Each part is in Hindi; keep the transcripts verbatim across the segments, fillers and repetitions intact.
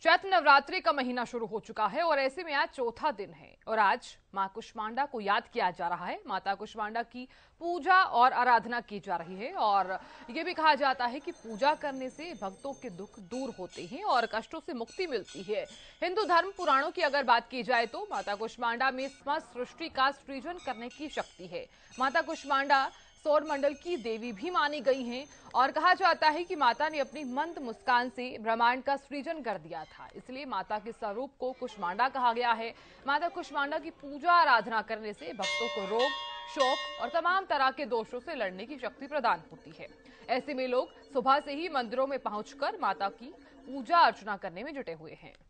चैत्र नवरात्रि का महीना शुरू हो चुका है और ऐसे में आज चौथा दिन है और आज मां कुष्मांडा को याद किया जा रहा है। माता कुष्मांडा की पूजा और आराधना की जा रही है और ये भी कहा जाता है कि पूजा करने से भक्तों के दुख दूर होते हैं और कष्टों से मुक्ति मिलती है। हिंदू धर्म पुराणों की अगर बात की जाए तो माता कुष्मांडा में समस्त सृष्टि का सृजन करने की शक्ति है। माता कुष्मांडा सौर मंडल की देवी भी मानी गई हैं और कहा जाता है कि माता ने अपनी मंद मुस्कान से ब्रह्मांड का सृजन कर दिया था, इसलिए माता के स्वरूप को कुष्मांडा कहा गया है। माता कुष्मांडा की पूजा आराधना करने से भक्तों को रोग, शोक और तमाम तरह के दोषों से लड़ने की शक्ति प्रदान होती है। ऐसे में लोग सुबह से ही मंदिरों में पहुंचकर माता की पूजा अर्चना करने में जुटे हुए हैं।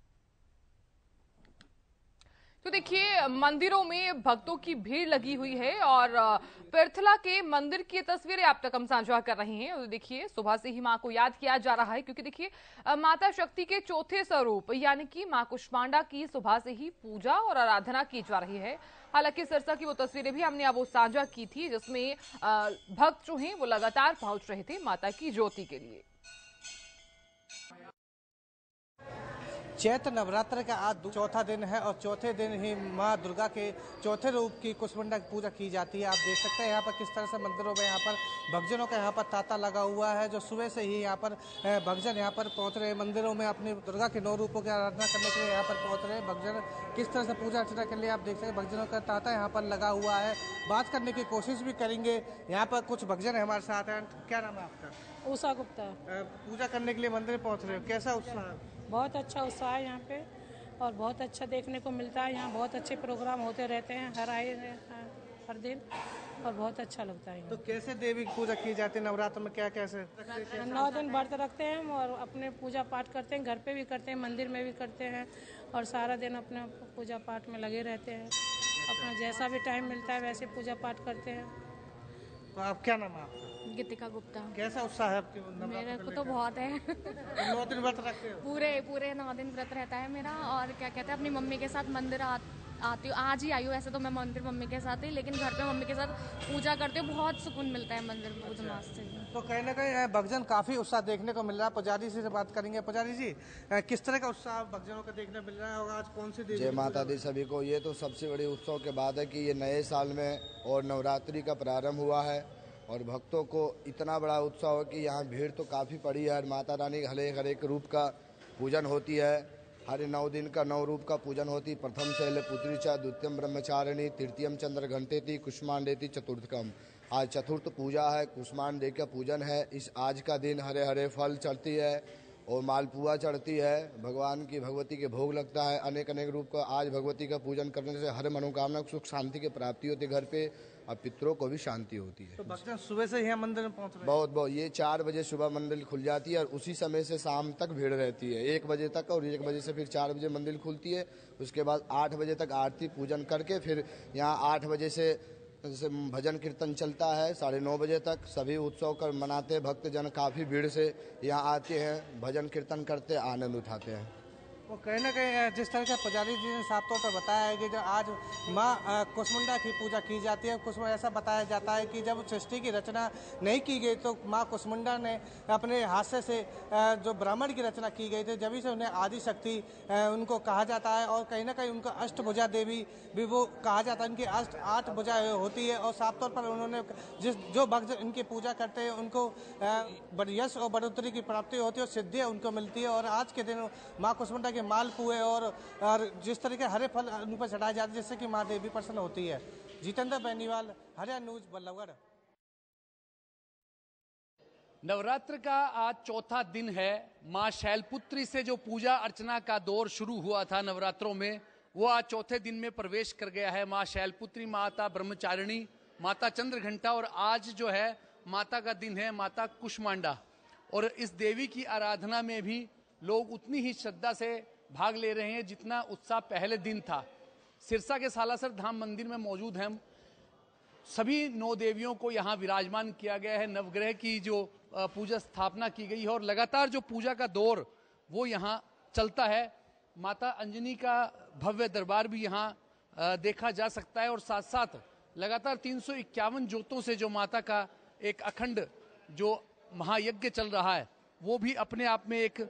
तो देखिए, मंदिरों में भक्तों की भीड़ लगी हुई है और पिरथला के मंदिर की तस्वीरें आप तक हम साझा कर रहे हैं। और देखिए, सुबह से ही मां को याद किया जा रहा है क्योंकि देखिए, माता शक्ति के चौथे स्वरूप यानी कि मां कुष्मांडा की सुबह से ही पूजा और आराधना की जा रही है। हालांकि सिरसा की वो तस्वीरें भी हमने अब वो साझा की थी जिसमें भक्त जो हैं वो लगातार पहुंच रहे थे माता की ज्योति के लिए। चैत्र नवरात्र का आज चौथा दिन है और चौथे दिन ही माँ दुर्गा के चौथे रूप की कुष्मांडा की पूजा की जाती है। आप देख सकते हैं यहाँ पर किस तरह से मंदिरों में यहाँ पर भक्तजनों का यहाँ पर तांता लगा हुआ है, जो सुबह से ही यहाँ पर भक्तजन यहाँ पर पहुँच रहे हैं। मंदिरों में अपनी दुर्गा के नौ रूपों की आराधना करने के लिए यहाँ पर पहुँच रहे हैं भक्तजन। किस तरह से पूजा अर्चना के लिए आप देख सकते हैं भक्तजनों का तांता यहाँ पर लगा हुआ है। बात करने की कोशिश भी करेंगे। यहाँ पर कुछ भक्तजन हमारे साथ हैं। क्या नाम है आपका? उषा गुप्ता। पूजा करने के लिए मंदिर पहुँच रहे हो, कैसा उत्साह है? बहुत अच्छा उत्साह है यहाँ पे और बहुत अच्छा देखने को मिलता है। यहाँ बहुत अच्छे प्रोग्राम होते रहते हैं हर आए हर दिन और बहुत अच्छा लगता है। तो कैसे देवी की पूजा की जाती है नवरात्र में? क्या कैसे? नौ दिन व्रत रखते हैं और अपने पूजा पाठ करते हैं, घर पे भी करते हैं, मंदिर में भी करते हैं और सारा दिन अपने पूजा पाठ में लगे रहते हैं। अपना जैसा भी टाइम मिलता है वैसे पूजा पाठ करते हैं। तो आप क्या नाम है आपका? गीतिका गुप्ता। कैसा उत्साह है आपके? मेरे को तो बहुत है। नौ दिन व्रत रखते हो? पूरे पूरे नौ दिन व्रत रहता है मेरा और क्या कहते हैं अपनी मम्मी के साथ मंदिर आ, आती हूँ। आज ही आई हूँ, ऐसे तो मैं मंदिर मम्मी के साथ ही, लेकिन घर पे मम्मी के साथ पूजा करते हो, बहुत सुकून मिलता है मंदिर में पूजा से। तो कहीं ना कहीं भक्तजन काफी उत्साह देखने को मिल रहा है। पुजारी जी से बात करेंगे। पुजारी जी, किस तरह का उत्साह भक्तजनों का देखने मिल रहा है और आज कौन सी? जय माता दी सभी को। ये तो सबसे बड़ी उत्सव के बाद है कि ये नए साल में और नवरात्रि का प्रारंभ हुआ है और भक्तों को इतना बड़ा उत्साह है कि यहाँ भीड़ तो काफ़ी पड़ी है। माता रानी हरे हर एक रूप का पूजन होती है। हर नौ दिन का नौ रूप का पूजन होती। प्रथम शैल पुत्री च, द्वितीयम ब्रह्मचारिणी, तृतीयम चंद्र घंटेति, कुष्मांडेति चतुर्थकम। आज चतुर्थ पूजा है, कुष्मांडे का पूजन है। इस आज का दिन हरे हरे फल चढ़ती है और मालपुआ चढ़ती है, भगवान की भगवती के भोग लगता है। अनेक अनेक रूप का आज भगवती का पूजन करने से हर मनोकामना सुख शांति की प्राप्ति होती है घर पे और पितरों को भी शांति होती है। तो भक्तजन सुबह से यहाँ मंदिर में पहुँच रहे हैं? बहुत बहुत। ये चार बजे सुबह मंदिर खुल जाती है और उसी समय से शाम तक भीड़ रहती है, एक बजे तक। और एक बजे से फिर चार बजे मंदिर खुलती है। उसके बाद आठ बजे तक आरती पूजन करके फिर यहाँ आठ बजे से जैसे भजन कीर्तन चलता है साढ़े नौ बजे तक। सभी उत्सव कर मनाते हैं। भक्तजन काफ़ी भीड़ से यहाँ आते हैं, भजन कीर्तन करते, आनंद उठाते हैं। वो कहीं ना कहीं जिस तरह से पुजारी जी ने साफ तौर पर बताया है कि जो आज माँ कुष्मांडा की पूजा की जाती है, कुछ ऐसा बताया जाता है कि जब सृष्टि की रचना नहीं की गई तो माँ कुष्मांडा ने अपने हाथ से जो ब्राह्मण की रचना की गई थी, जब से उन्हें आदि शक्ति उनको कहा जाता है। और कहीं ना कहीं उनको अष्टभुजा देवी भी वो कहा जाता है। उनकी अष्ट आठ भुजा होती है और साफ तौर पर उन्होंने जिस जो भक्त इनकी पूजा करते हैं उनको यश और बढ़ोतरी की प्राप्ति होती है और सिद्धि उनको मिलती है। और आज के दिन माँ कुष्मांडा के मालपुए और, और जिस तरह के हरे फल उन पर चढ़ाए जाते हैं जिससे कि माँ देवी प्रसन्न होती है। जितेंद्र बेनीवाल, हरियाणा न्यूज, बल्लभगढ़। नवरात्र का आज चौथा दिन है। माँ शैलपुत्री से जो पूजा अर्चना का दौर शुरू हुआ था नवरात्रों में, वो आज चौथे दिन में प्रवेश कर गया है। माँ शैलपुत्री, माता ब्रह्मचारिणी, माता चंद्रघंटा और आज जो है माता का दिन है, माता कुष्मांडा। और इस देवी की आराधना में भी लोग उतनी ही श्रद्धा से भाग ले रहे हैं जितना उत्साह पहले दिन था। सिरसा के सालासर धाम मंदिर में मौजूद हैं। सभी नौ देवियों को यहाँ विराजमान किया गया है। नवग्रह की जो पूजा स्थापना की गई है और लगातार जो पूजा का दौर वो यहाँ चलता है। माता अंजनी का भव्य दरबार भी यहाँ देखा जा सकता है और साथ साथ लगातार तीन सौ इक्यावन ज्योतों से जो माता का एक अखंड जो महायज्ञ चल रहा है वो भी अपने आप में एक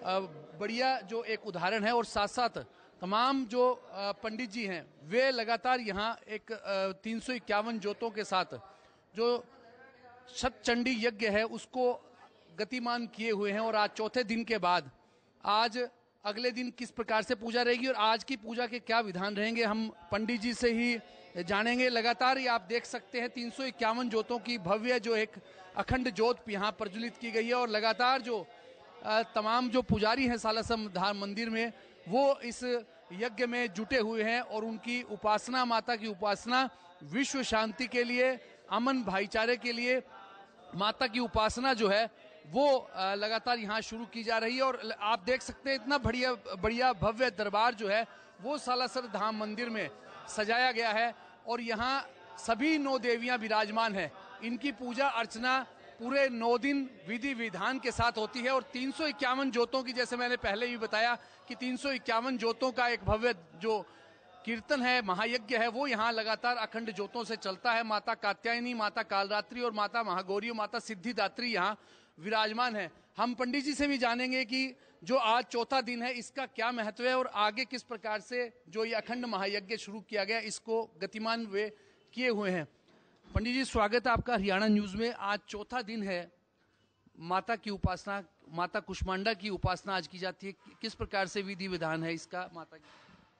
बढ़िया जो एक उदाहरण है। और साथ साथ तमाम जो पंडित जी हैं वे लगातार यहाँ एक तीन सौ इक्यावन जोतों के साथ जो शतचंडी यज्ञ है उसको गतिमान किए हुए हैं। और आज चौथे दिन के बाद आज अगले दिन किस प्रकार से पूजा रहेगी और आज की पूजा के क्या विधान रहेंगे हम पंडित जी से ही जानेंगे। लगातार ये आप देख सकते हैं तीन सौ इक्यावन जोतों की भव्य जो एक अखंड जोत यहाँ प्रज्वलित की गई है। और लगातार जो तमाम जो पुजारी हैं सालासर धाम मंदिर में वो इस यज्ञ में जुटे हुए हैं और उनकी उपासना, माता की उपासना, विश्व शांति के लिए, अमन भाईचारे के लिए माता की उपासना जो है वो लगातार यहाँ शुरू की जा रही है। और आप देख सकते हैं इतना बढ़िया बढ़िया भव्य दरबार जो है वो सालासर धाम मंदिर में सजाया गया है। और यहाँ सभी नौ देवियां विराजमान हैं। इनकी पूजा अर्चना पूरे नौ दिन विधि विधान के साथ होती है। और तीन सौ इक्यावन जोतों की, जैसे मैंने पहले भी बताया कि तीन सौ इक्यावन जोतों का एक भव्य जो कीर्तन है, महायज्ञ है, वो यहाँ लगातार अखंड जोतों से चलता है। माता कात्यायनी, माता कालरात्रि और माता महागौरी और माता सिद्धिदात्री यहाँ विराजमान है। हम पंडित जी से भी जानेंगे कि जो आज चौथा दिन है इसका क्या महत्व है और आगे किस प्रकार से जो ये अखंड महायज्ञ शुरू किया गया इसको गतिमान वे किए हुए हैं। पंडित जी, स्वागत है आपका हरियाणा न्यूज में। आज चौथा दिन है, माता की उपासना, माता कुष्मांडा की उपासना आज की जाती है। किस प्रकार से विधि विधान है इसका माता की?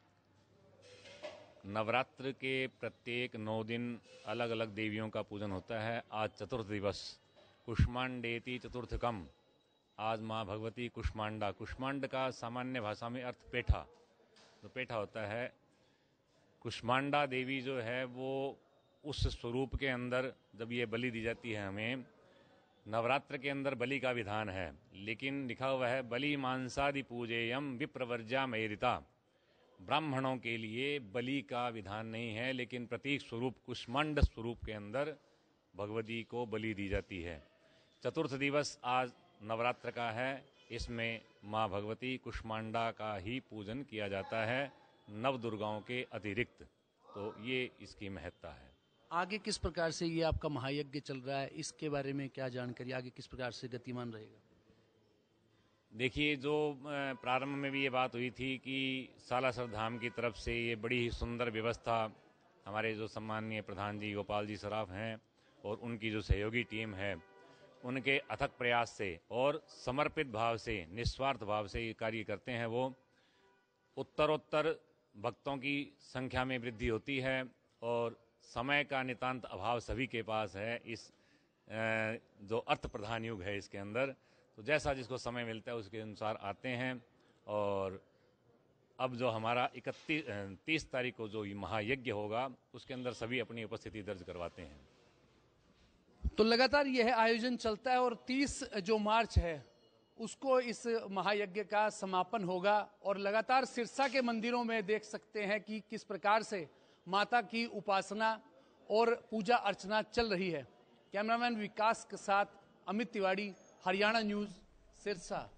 नवरात्र के प्रत्येक नौ दिन अलग अलग देवियों का पूजन होता है। आज चतुर्थ दिवस कुष्मांडेति चतुर्थकम। आज माँ भगवती कुष्मांडा, कुष्मांड का सामान्य भाषा में अर्थ पेठा, तो पेठा होता है। कुष्मांडा देवी जो है वो उस स्वरूप के अंदर जब ये बलि दी जाती है, हमें नवरात्र के अंदर बलि का विधान है, लेकिन लिखा हुआ है बलि मांसादि पूजेयम विप्रवर्जा मेरिता। ब्राह्मणों के लिए बलि का विधान नहीं है, लेकिन प्रतीक स्वरूप कुष्मांड स्वरूप के अंदर भगवती को बलि दी जाती है। चतुर्थ दिवस आज नवरात्र का है, इसमें माँ भगवती कुष्मांडा का ही पूजन किया जाता है नव दुर्गाओं के अतिरिक्त, तो ये इसकी महत्ता है। आगे किस प्रकार से ये आपका महायज्ञ चल रहा है, इसके बारे में क्या जानकारी, आगे किस प्रकार से गतिमान रहेगा? देखिए, जो प्रारंभ में भी ये बात हुई थी कि सालासर धाम की तरफ से ये बड़ी ही सुंदर व्यवस्था हमारे जो सम्माननीय प्रधान जी गोपाल जी सराफ हैं और उनकी जो सहयोगी टीम है, उनके अथक प्रयास से और समर्पित भाव से, निस्वार्थ भाव से ये कार्य करते हैं, वो उत्तरोत्तर भक्तों की संख्या में वृद्धि होती है। और समय का नितांत अभाव सभी के पास है इस जो अर्थ प्रधान युग है इसके अंदर, तो जैसा जिसको समय मिलता है उसके अनुसार आते हैं। और अब जो हमारा इकतीस तीस तारीख को जो महायज्ञ होगा उसके अंदर सभी अपनी उपस्थिति दर्ज करवाते हैं। तो लगातार यह आयोजन चलता है और तीस जो मार्च है उसको इस महायज्ञ का समापन होगा। और लगातार सिरसा के मंदिरों में देख सकते हैं कि किस प्रकार से माता की उपासना और पूजा अर्चना चल रही है। कैमरामैन विकास के साथ अमित तिवारी, हरियाणा न्यूज, सिरसा।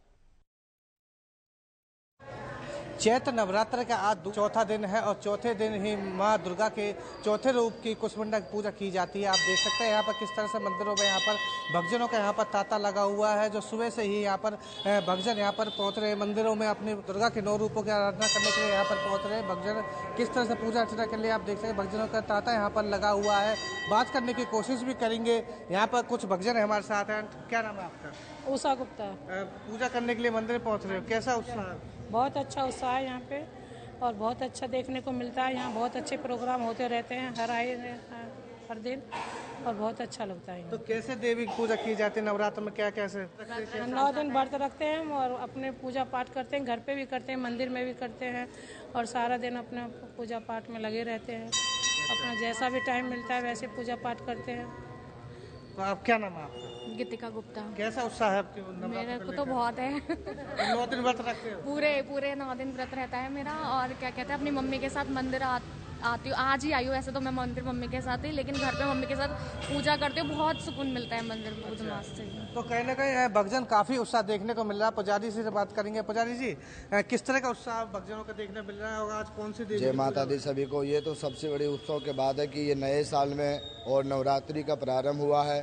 चैत्र नवरात्र का आज चौथा दिन है और चौथे दिन ही माँ दुर्गा के चौथे रूप की कुष्मांडा की पूजा की जाती है। आप देख सकते हैं यहाँ पर किस तरह से मंदिरों में यहाँ पर भक्तजनों का यहाँ पर तांता लगा हुआ है, जो सुबह से ही यहाँ पर भक्तजन यहाँ पर पहुँच रहे हैं मंदिरों में अपनी दुर्गा के नौ रूपों की आराधना करने के लिए यहाँ पर पहुँच रहे हैं भक्तजन। किस तरह से पूजा अर्चना के लिए आप देख सकते हैं भक्तजनों का तांता यहाँ पर लगा हुआ है। बात करने की कोशिश भी करेंगे, यहाँ पर कुछ भक्तजन हमारे साथ हैं। क्या नाम है आपका? उषा गुप्ता। पूजा करने के लिए मंदिर पहुँच रहे हो, कैसा उत्साह? बहुत अच्छा उत्साह है यहाँ पे और बहुत अच्छा देखने को मिलता है। यहाँ बहुत अच्छे प्रोग्राम होते रहते हैं हर आए हर दिन और बहुत अच्छा लगता है। तो कैसे देवी की पूजा की जाती है नवरात्र में, क्या कैसे? नौ दिन व्रत रखते हैं और अपने पूजा पाठ करते हैं, घर पे भी करते हैं, मंदिर में भी करते हैं और सारा दिन अपने पूजा पाठ में लगे रहते हैं। अपना जैसा भी टाइम मिलता है वैसे पूजा पाठ करते हैं। तो आप, क्या नाम है आपका? गीतिका गुप्ता। कैसा उत्साह है आपके? मेरे को तो बहुत है। नौ दिन व्रत रखते हो? पूरे पूरे नौ दिन व्रत रहता है मेरा। और क्या कहते हैं, अपनी मम्मी के साथ मंदिर आ, आती हूँ। आज ही आई हूँ, वैसे तो मैं मंदिर मम्मी के साथ ही, लेकिन घर पे मम्मी के साथ पूजा करती हूँ। बहुत सुकून मिलता है मंदिर में पूजना से। तो कहीं ना कहीं भक्तजन काफी उत्साह देखने को मिल रहा है। पुजारी जी से बात करेंगे। पुजारी जी, किस तरह का उत्साह भक्तजनों को देखने मिल रहा है? आज कौन सी देवी? जय माता दी सभी को। ये तो सबसे बड़े उत्सव के बाद है कि ये नए साल में और नवरात्रि का प्रारंभ हुआ है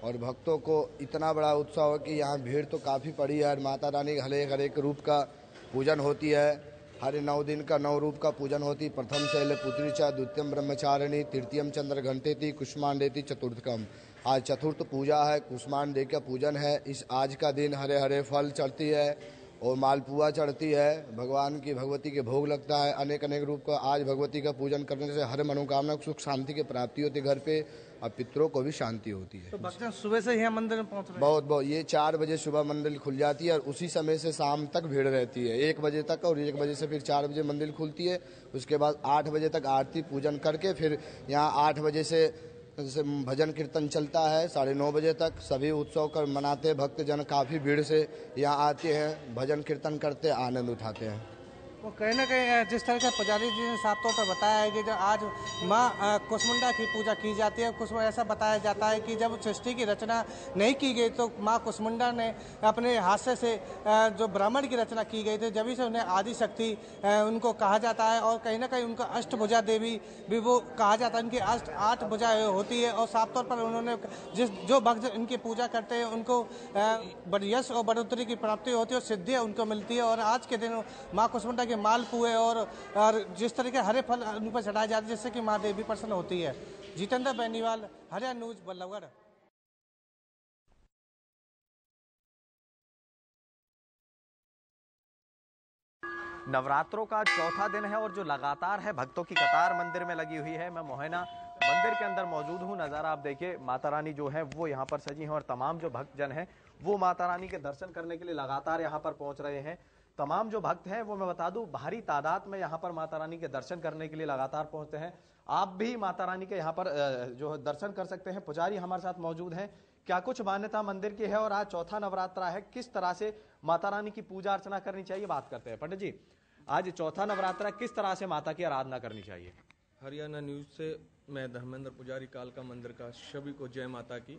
और भक्तों को इतना बड़ा उत्साह हो कि यहाँ भीड़ तो काफ़ी पड़ी है। माता रानी के हर एक हर एक रूप का पूजन होती है। हर नौ दिन का नौ रूप का पूजन होती। प्रथम शैल पुत्री च, द्वितीयम ब्रह्मचारिणी, तृतीयम चंद्र घंटेति, कुष्मांडेति, चतुर्थकम। आज चतुर्थ पूजा है, कुष्मांडे का पूजन है। इस आज का दिन हरे हरे फल चढ़ती है और मालपुआ चढ़ती है। भगवान की भगवती के भोग लगता है। अनेक अनेक रूप का आज भगवती का पूजन करने से हर मनोकामना सुख शांति की प्राप्ति होती है घर पे, और पितरों को भी शांति होती है। तो भक्त सुबह से यहाँ मंदिर में पहुँच रहे हैं? बहुत बहुत ये चार बजे सुबह मंदिर खुल जाती है और उसी समय से शाम तक भीड़ रहती है, एक बजे तक। और एक बजे से फिर चार बजे मंदिर खुलती है। उसके बाद आठ बजे तक आरती पूजन करके फिर यहाँ आठ बजे से जैसे भजन कीर्तन चलता है साढ़े नौ बजे तक। सभी उत्सव कर मनाते भक्तजन काफ़ी भीड़ से यहाँ आते हैं, भजन कीर्तन करते आनंद उठाते हैं। वो कहीं ना कहीं जिस तरह का पुजारी जी ने साफ तौर पर बताया है कि जब आज माँ कुष्मांडा की पूजा की जाती है, कुछ ऐसा बताया जाता है कि जब सृष्टि की रचना नहीं की गई तो माँ कुष्मांडा ने अपने हाथ से जो ब्राह्मण की रचना की गई थी, जब से उन्हें आदि शक्ति उनको कहा जाता है। और कहीं ना कहीं उनका अष्टभुजा देवी भी वो कहा जाता है। उनकी अष्ट आठ भुजा होती है और साफ तौर पर उन्होंने जिस जो भक्त इनकी पूजा करते हैं उनको यश और बढ़ोतरी की प्राप्ति होती है और सिद्धियाँ उनको मिलती है। और आज के दिन माँ कुष्मांडा मालपुए और, और जिस तरह के हरे फल उन पर चढ़ाए जाते हैं जिससे कि माँ देवी प्रसन्न होती है। जितेंद्र बेनीवाल, हरियाणा न्यूज, बल्लभगढ़। नवरात्रों का चौथा दिन है और जो लगातार है भक्तों की कतार मंदिर में लगी हुई है। मैं मोहना मंदिर के अंदर मौजूद हूँ। नज़ारा आप देखिए, माता रानी जो है वो यहाँ पर सजी हैं और तमाम जो भक्तजन हैं वो माता रानी के दर्शन करने के लिए लगातार यहाँ पर पहुँच रहे हैं। तमाम जो भक्त हैं वो मैं बता दूं भारी तादाद में यहाँ पर माता रानी के दर्शन करने के लिए लगातार पहुंचते हैं। आप भी माता रानी के यहाँ पर जो दर्शन कर सकते हैं। पुजारी हमारे साथ मौजूद हैं। क्या कुछ मान्यता मंदिर की है और आज चौथा नवरात्रा है, किस तरह से माता रानी की पूजा अर्चना करनी चाहिए, बात करते हैं। पंडित जी, आज चौथा नवरात्रा, किस तरह से माता की आराधना करनी चाहिए? हरियाणा न्यूज से मैं धर्मेंद्र पुजारी, कालका मंदिर का, सभी को जय माता की।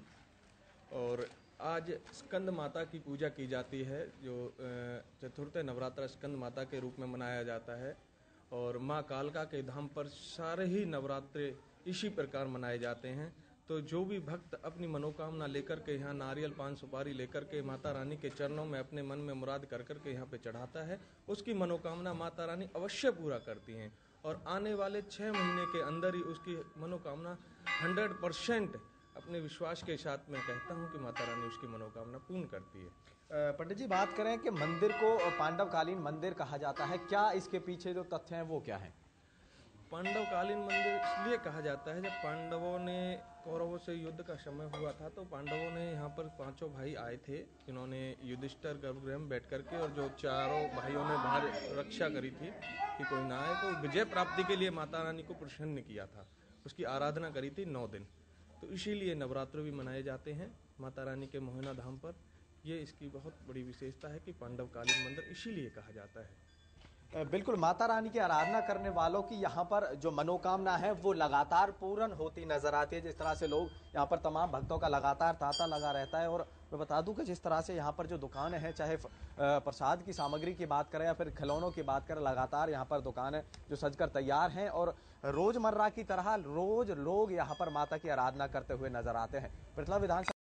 और आज स्कंद माता की पूजा की जाती है, जो चतुर्थ नवरात्रा स्कंद माता के रूप में मनाया जाता है। और माँ कालका के धाम पर सारे ही नवरात्रे इसी प्रकार मनाए जाते हैं। तो जो भी भक्त अपनी मनोकामना लेकर के यहाँ नारियल पान सुपारी लेकर के माता रानी के चरणों में अपने मन में मुराद कर कर के यहाँ पे चढ़ाता है, उसकी मनोकामना माता रानी अवश्य पूरा करती हैं। और आने वाले छः महीने के अंदर ही उसकी मनोकामना हंड्रेड परसेंट अपने विश्वास के साथ मैं कहता हूं कि माता रानी उसकी मनोकामना पूर्ण करती है। पंडित जी, बात करें कि मंदिर को पांडवकालीन मंदिर कहा जाता है, क्या इसके पीछे जो तथ्य हैं वो क्या है? पांडवकालीन मंदिर इसलिए कहा जाता है, जब पांडवों ने कौरवों से युद्ध का समय हुआ था तो पांडवों ने यहाँ पर पांचों भाई आए थे, जिन्होंने युधिष्ठिर गर्भगृह में बैठ करके और जो चारों भाइयों ने बाहर रक्षा करी थी कि कोई ना आए, तो विजय प्राप्ति के लिए माता रानी को प्रसन्न किया था, उसकी आराधना करी थी नौ दिन। तो इसीलिए नवरात्र भी मनाए जाते हैं माता रानी के मोहना धाम पर। ये इसकी बहुत बड़ी विशेषता है कि पांडवकालीन मंदिर इसीलिए कहा जाता है। बिल्कुल, माता रानी की आराधना करने वालों की यहाँ पर जो मनोकामना है वो लगातार पूर्ण होती नजर आती है। जिस तरह से लोग यहाँ पर, तमाम भक्तों का लगातार तांता लगा रहता है। और मैं बता दूं कि जिस तरह से यहाँ पर जो दुकानें हैं, चाहे प्रसाद की सामग्री की बात करें या फिर खिलौनों की बात करें, लगातार यहाँ पर दुकानें जो सजकर तैयार हैं और रोजमर्रा की तरह रोज लोग यहाँ पर माता की आराधना करते हुए नजर आते हैं। पृथला विधानसभा